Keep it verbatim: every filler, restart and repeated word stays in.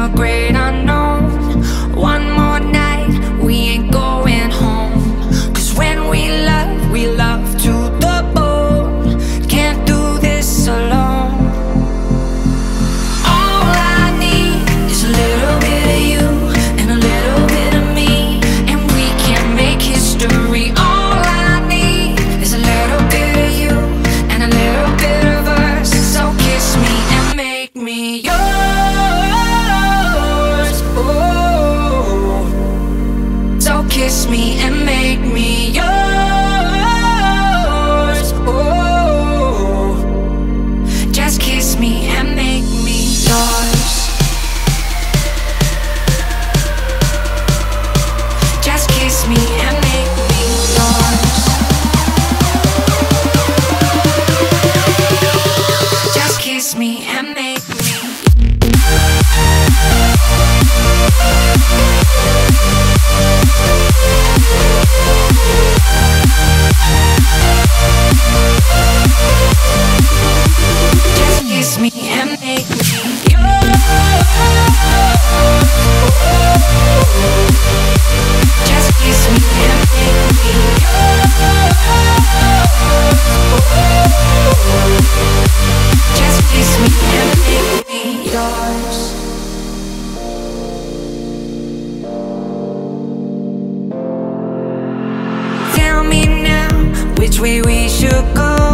the great unknown. One more night, we ain't going home. Cause when we love, we love to the bone. Can't do this alone. All I need is a little bit of you and a little bit of me, and we can make history. All I need is a little bit of you and a little bit of us. So kiss me and make me yours. Oh, so kiss me and make me yours. Oh, just kiss me and make me yours. Just kiss me and make me yours. Just kiss me and make me. Just kiss me and make me yours. Just kiss me and make me yours. Just kiss me and make me yours. Tell me now which way we should go.